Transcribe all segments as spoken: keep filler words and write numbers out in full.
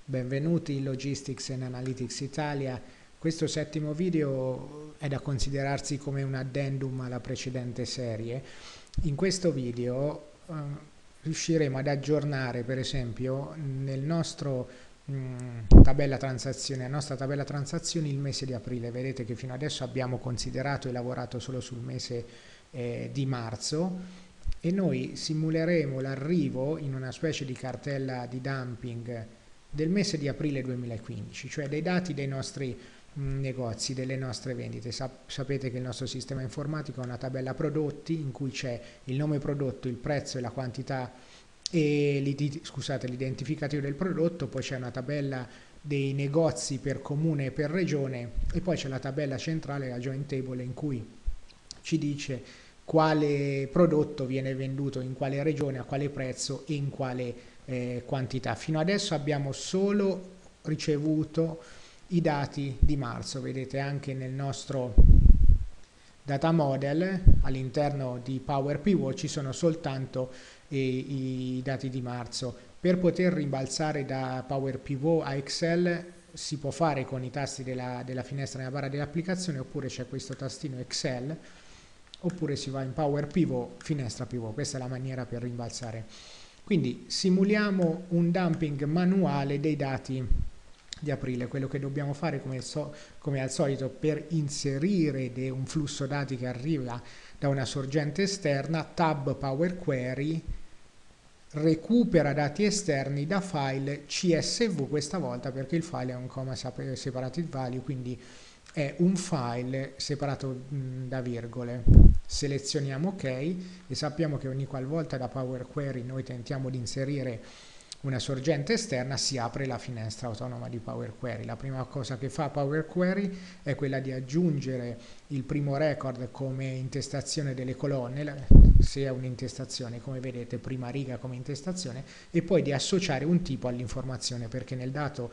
Benvenuti in Logistics and Analytics Italia. Questo settimo video è da considerarsi come un addendum alla precedente serie. In questo video eh, riusciremo ad aggiornare, per esempio, nel nostro mh, tabella transazione, la nostra tabella transazioni il mese di aprile. Vedete che fino adesso abbiamo considerato e lavorato solo sul mese eh, di marzo. E noi simuleremo l'arrivo in una specie di cartella di dumping del mese di aprile duemilaquindici, cioè dei dati dei nostri mh, negozi, delle nostre vendite. Sap- sapete che il nostro sistema informatico ha una tabella prodotti in cui c'è il nome prodotto, il prezzo e la quantità e l'idi- scusate, l'identificativo del prodotto, poi c'è una tabella dei negozi per comune e per regione e poi c'è la tabella centrale, la join table, in cui ci dice quale prodotto viene venduto in quale regione, a quale prezzo e in quale eh, quantità. Fino adesso abbiamo solo ricevuto i dati di marzo. Vedete anche nel nostro data model all'interno di Power Pivot ci sono soltanto eh, i dati di marzo. Per poter rimbalzare da Power Pivot a Excel si può fare con i tasti della, della finestra nella barra dell'applicazione, oppure c'è questo tastino Excel, oppure si va in Power Pivot, finestra pivot. Questa è la maniera per rimbalzare. Quindi simuliamo un dumping manuale dei dati di aprile. Quello che dobbiamo fare, come, so, come al solito, per inserire un flusso dati che arriva da una sorgente esterna, tab Power Query, recupera dati esterni da file C S V questa volta, perché il file è un comma separated value, quindi è un file separato mh, da virgole. Selezioniamo OK e sappiamo che ogni qualvolta da Power Query noi tentiamo di inserire una sorgente esterna si apre la finestra autonoma di Power Query. La prima cosa che fa Power Query è quella di aggiungere il primo record come intestazione delle colonne, se è un'intestazione, come vedete, prima riga come intestazione, e poi di associare un tipo all'informazione, perché nel dato,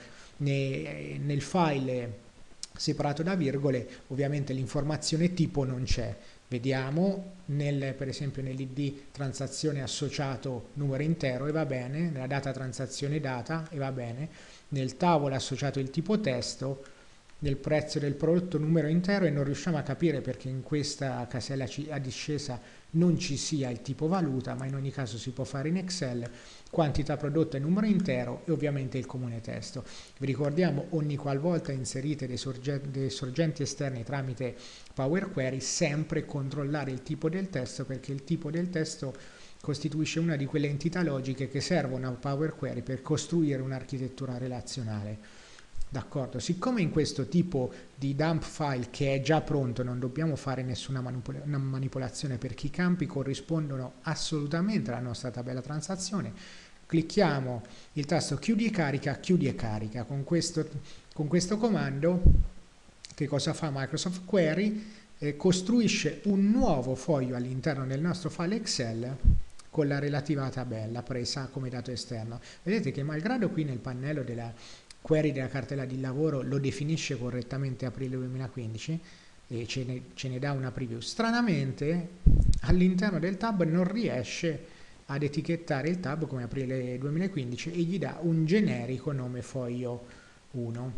ne, nel file separato da virgole, ovviamente l'informazione tipo non c'è. Vediamo nel, per esempio nell'I D transazione associato numero intero e va bene, nella data transazione data e va bene, nel tavolo associato il tipo testo, nel prezzo del prodotto numero intero, e non riusciamo a capire perché in questa casella a discesa non ci sia il tipo valuta, ma in ogni caso si può fare in Excel, quantità prodotta e numero intero e ovviamente il comune testo. Vi ricordiamo, ogni qualvolta inserite dei, sorge dei sorgenti esterni tramite Power Query, sempre controllare il tipo del testo, perché il tipo del testo costituisce una di quelle entità logiche che servono a Power Query per costruire un'architettura relazionale. D'accordo, siccome in questo tipo di dump file che è già pronto non dobbiamo fare nessuna manipol manipolazione, perché i campi corrispondono assolutamente alla nostra tabella transazione, clicchiamo il tasto chiudi e carica, chiudi e carica. Con questo, con questo comando, che cosa fa Microsoft Query? Eh, costruisce un nuovo foglio all'interno del nostro file Excel con la relativa tabella presa come dato esterno. Vedete che malgrado qui nel pannello della query della cartella di lavoro lo definisce correttamente aprile duemilaquindici e ce ne, ce ne dà una preview, stranamente all'interno del tab non riesce ad etichettare il tab come aprile duemilaquindici e gli dà un generico nome foglio uno.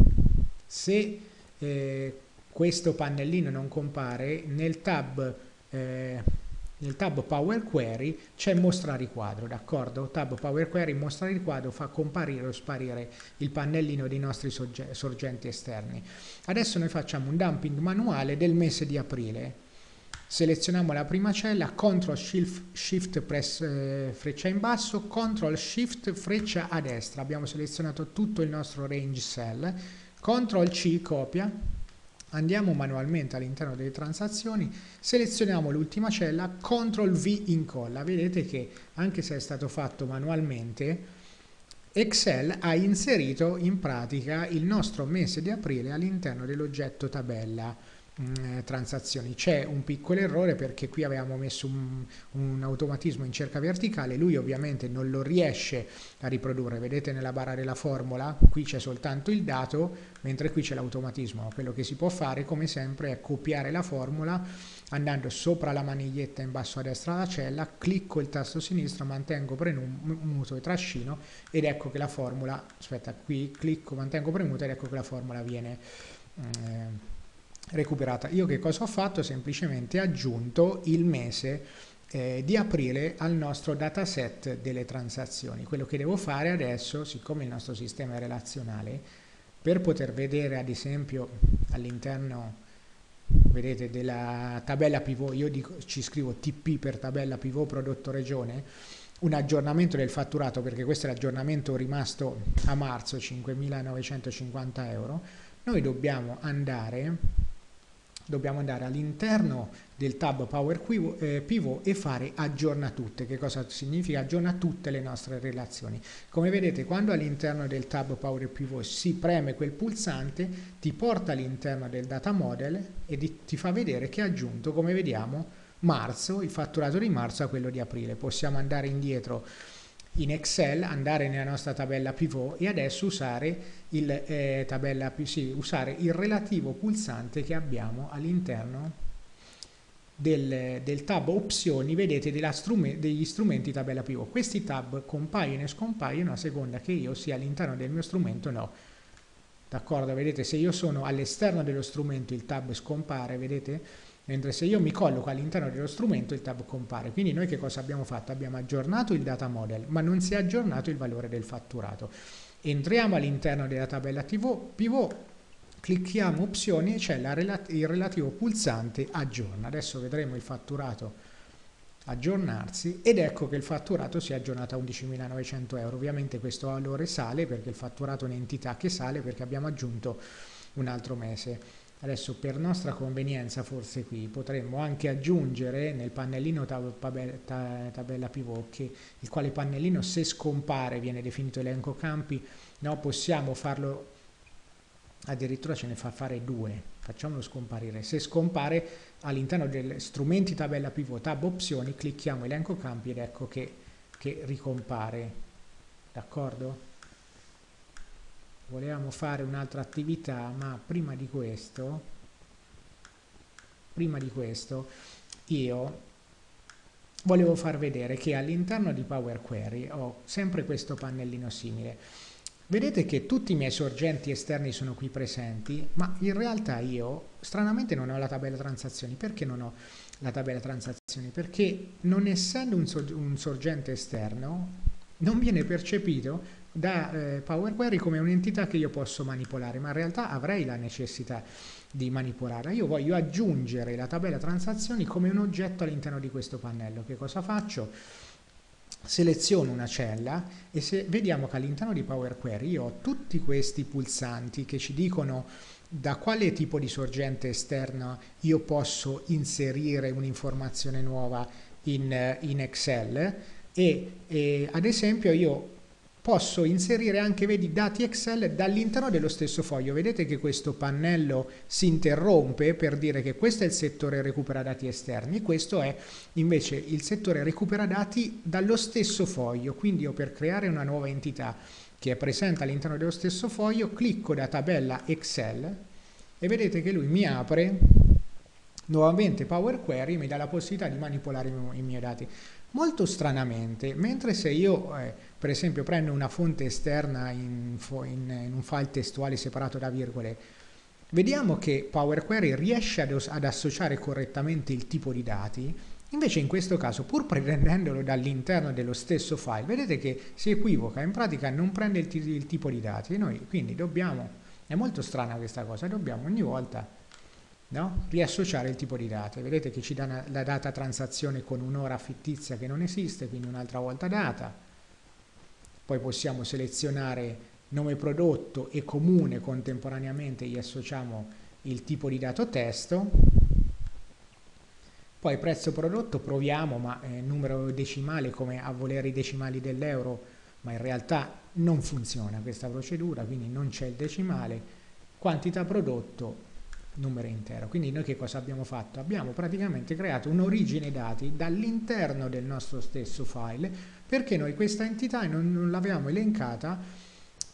Se eh, questo pannellino non compare, nel tab eh, nel tab Power Query c'è mostra riquadro, d'accordo? Tab Power Query mostra riquadro fa comparire o sparire il pannellino dei nostri sorgenti esterni. Adesso noi facciamo un dumping manuale del mese di aprile. Selezioniamo la prima cella, control shift, shift press eh, freccia in basso, control shift freccia a destra. Abbiamo selezionato tutto il nostro range cell, control C copia. Andiamo manualmente all'interno delle transazioni, selezioniamo l'ultima cella, control V incolla. Vedete che anche se è stato fatto manualmente, Excel ha inserito in pratica il nostro mese di aprile all'interno dell'oggetto tabella mh, transazioni. C'è un piccolo errore perché qui avevamo messo un, un automatismo in cerca verticale, lui ovviamente non lo riesce a riprodurre. Vedete nella barra della formula, qui c'è soltanto il dato, mentre qui c'è l'automatismo. Quello che si può fare come sempre è copiare la formula andando sopra la maniglietta in basso a destra la cella, clicco il tasto sinistro, mantengo premuto e trascino ed ecco che la formula, aspetta qui, clicco, mantengo premuto ed ecco che la formula viene eh, recuperata. Io che cosa ho fatto? Semplicemente aggiunto il mese eh, di aprile al nostro dataset delle transazioni. Quello che devo fare adesso, siccome il nostro sistema è relazionale, per poter vedere ad esempio all'interno, vedete, della tabella pivot, io dico, ci scrivo T P per tabella pivot prodotto regione, un aggiornamento del fatturato, perché questo è l'aggiornamento rimasto a marzo, cinquemilanovecentocinquanta euro, noi dobbiamo andare dobbiamo andare all'interno del tab Power Pivot e fare aggiorna tutte. Che cosa significa? Aggiorna tutte le nostre relazioni. Come vedete, quando all'interno del tab Power Pivot si preme quel pulsante, ti porta all'interno del data model e ti fa vedere che ha aggiunto, come vediamo, marzo, il fatturato di marzo a quello di aprile. Possiamo andare indietro in Excel, andare nella nostra tabella pivot e adesso usare il, eh, tabella, sì, usare il relativo pulsante che abbiamo all'interno del, del tab opzioni, vedete, della strume, degli strumenti tabella pivot. Questi tab compaiono e scompaiono a seconda che io sia all'interno del mio strumento o no. D'accordo? Vedete, se io sono all'esterno dello strumento il tab scompare, vedete? Mentre se io mi colloco all'interno dello strumento il tab compare. Quindi noi che cosa abbiamo fatto? Abbiamo aggiornato il data model, ma non si è aggiornato il valore del fatturato. Entriamo all'interno della tabella pivot, clicchiamo opzioni e c'è il relativo pulsante aggiorna. Adesso vedremo il fatturato aggiornarsi ed ecco che il fatturato si è aggiornato a undicimilanovecento euro. Ovviamente questo valore sale perché il fatturato è un'entità che sale perché abbiamo aggiunto un altro mese. Adesso per nostra convenienza forse qui potremmo anche aggiungere nel pannellino tab tabella pivot, che il quale pannellino se scompare viene definito elenco campi, no, possiamo farlo, addirittura ce ne fa fare due, facciamolo scomparire. Se scompare all'interno degli strumenti tabella pivot tab opzioni clicchiamo elenco campi ed ecco che, che ricompare, d'accordo? Volevamo fare un'altra attività, ma prima di questo, prima di questo io volevo far vedere che all'interno di Power Query ho sempre questo pannellino simile. Vedete che tutti i miei sorgenti esterni sono qui presenti, ma in realtà io stranamente non ho la tabella transazioni. Perché non ho la tabella transazioni? Perché non essendo un, sor un sorgente esterno non viene percepito da eh, Power Query come un'entità che io posso manipolare, ma in realtà avrei la necessità di manipolarla. Io voglio aggiungere la tabella transazioni come un oggetto all'interno di questo pannello. Che cosa faccio? Seleziono una cella e se vediamo che all'interno di Power Query io ho tutti questi pulsanti che ci dicono da quale tipo di sorgente esterna io posso inserire un'informazione nuova in, in Excel e, e ad esempio io posso inserire anche, vedi, dati Excel dall'interno dello stesso foglio. Vedete che questo pannello si interrompe per dire che questo è il settore recupera dati esterni e questo è invece il settore recupera dati dallo stesso foglio. Quindi io per creare una nuova entità che è presente all'interno dello stesso foglio clicco da tabella Excel e vedete che lui mi apre nuovamente Power Query e mi dà la possibilità di manipolare i, i miei dati. Molto stranamente, mentre se io eh, per esempio prendo una fonte esterna in, in, in un file testuale separato da virgole, vediamo che Power Query riesce ad, ad associare correttamente il tipo di dati, invece in questo caso pur prendendolo dall'interno dello stesso file, vedete che si equivoca, in pratica non prende il, il tipo di dati e noi quindi dobbiamo, è molto strana questa cosa, dobbiamo ogni volta no? riassociare il tipo di data. Vedete che ci dà una, la data transazione con un'ora fittizia che non esiste, quindi un'altra volta data. Poi possiamo selezionare nome prodotto e comune contemporaneamente, gli associamo il tipo di dato testo. Poi prezzo prodotto proviamo, ma eh, numero decimale come a volere i decimali dell'euro, ma in realtà non funziona questa procedura, quindi non c'è il decimale. Quantità prodotto numero intero. Quindi noi che cosa abbiamo fatto? Abbiamo praticamente creato un'origine dati dall'interno del nostro stesso file perché noi questa entità non, non l'avevamo elencata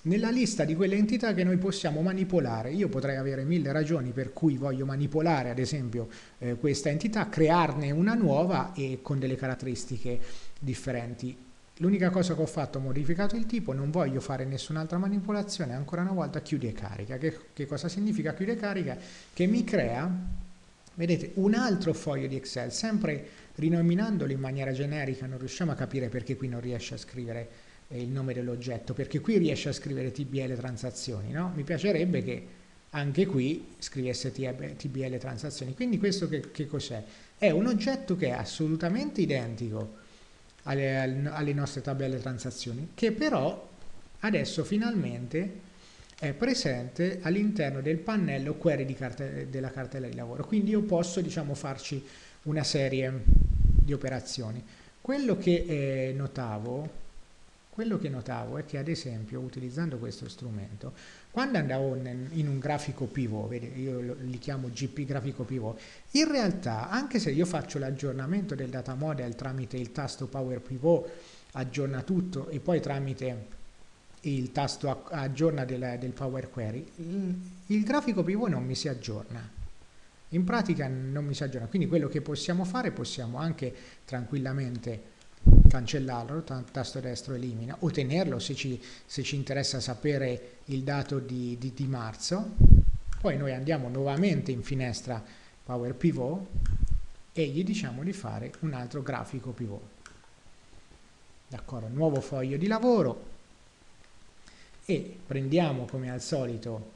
nella lista di quelle entità che noi possiamo manipolare. Io potrei avere mille ragioni per cui voglio manipolare ad esempio eh, questa entità, crearne una nuova e con delle caratteristiche differenti. L'unica cosa che ho fatto, ho modificato il tipo, non voglio fare nessun'altra manipolazione, ancora una volta chiude e carica. Che, che cosa significa chiude e carica? Che mi crea, vedete, un altro foglio di Excel, sempre rinominandolo in maniera generica. Non riusciamo a capire perché qui non riesce a scrivere eh, il nome dell'oggetto, perché qui riesce a scrivere T B L transazioni, no? Mi piacerebbe che anche qui scrivesse T B L transazioni. Quindi questo che, che cos'è? È un oggetto che è assolutamente identico Alle, alle nostre tabelle transazioni, che però adesso finalmente è presente all'interno del pannello query di carte, della cartella di lavoro. Quindi io posso, diciamo, farci una serie di operazioni. Quello che eh, notavo quello che notavo è che ad esempio utilizzando questo strumento, quando andavo in un grafico pivot, vedi, io li chiamo G P grafico pivot, in realtà anche se io faccio l'aggiornamento del data model tramite il tasto Power Pivot, aggiorna tutto, e poi tramite il tasto aggiorna del, del Power Query, il, il grafico pivot non mi si aggiorna. In pratica non mi si aggiorna, quindi quello che possiamo fare, possiamo anche tranquillamente cancellarlo, tasto destro elimina, o tenerlo se ci, se ci interessa sapere il dato di, di, di marzo. Poi noi andiamo nuovamente in finestra Power Pivot e gli diciamo di fare un altro grafico pivot. D'accordo, nuovo foglio di lavoro e prendiamo come al solito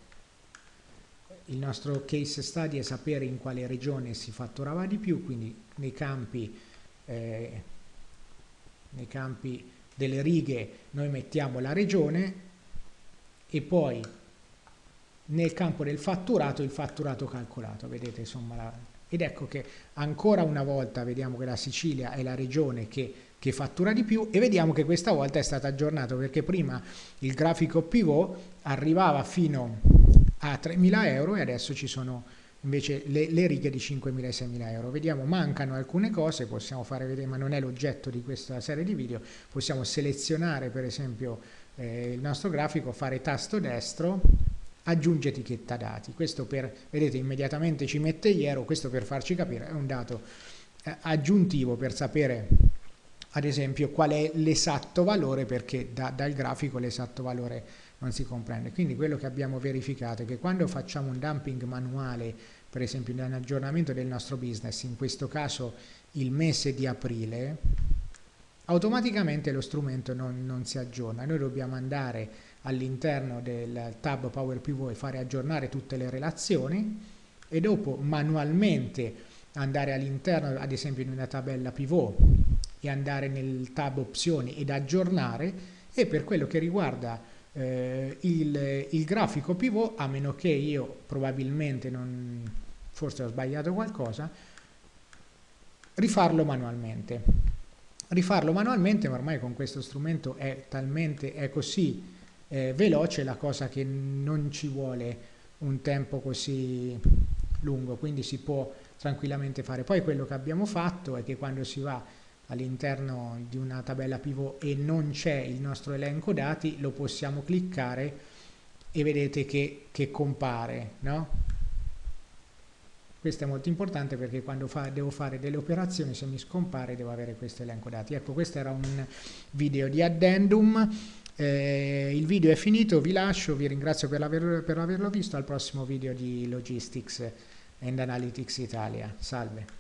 il nostro case study e sapere in quale regione si fatturava di più, quindi nei campi eh, nei campi delle righe noi mettiamo la regione e poi nel campo del fatturato il fatturato calcolato, vedete, insomma, la, ed ecco che ancora una volta vediamo che la Sicilia è la regione che, che fattura di più, e vediamo che questa volta è stato aggiornato, perché prima il grafico pivot arrivava fino a tremila euro e adesso ci sono invece le, le righe di cinquemila e seimila euro. Vediamo, mancano alcune cose, possiamo fare vedere, ma non è l'oggetto di questa serie di video. Possiamo selezionare per esempio eh, il nostro grafico, fare tasto destro, aggiunge etichetta dati. Questo per, vedete, immediatamente ci mette iero, questo per farci capire, è un dato eh, aggiuntivo per sapere ad esempio qual è l'esatto valore, perché da, dal grafico l'esatto valore non si comprende. Quindi quello che abbiamo verificato è che quando facciamo un dumping manuale, per esempio in un aggiornamento del nostro business, in questo caso il mese di aprile, automaticamente lo strumento non, non si aggiorna. Noi dobbiamo andare all'interno del tab Power Pivot e fare aggiornare tutte le relazioni e dopo manualmente andare all'interno, ad esempio in una tabella pivot, e andare nel tab opzioni ed aggiornare. E per quello che riguarda Eh, il, il grafico pivot, a meno che io probabilmente non, forse ho sbagliato qualcosa, rifarlo manualmente rifarlo manualmente ma ormai con questo strumento è talmente è così eh, veloce la cosa, che non ci vuole un tempo così lungo, quindi si può tranquillamente fare. Poi quello che abbiamo fatto è che quando si va all'interno di una tabella pivot e non c'è il nostro elenco dati, lo possiamo cliccare e vedete che, che compare, no? Questo è molto importante, perché quando fa, devo fare delle operazioni, se mi scompare devo avere questo elenco dati. Ecco, questo era un video di addendum. Eh, il video è finito, vi lascio, vi ringrazio per, aver, per averlo visto. Al prossimo video di Logistics and Analytics Italia. Salve.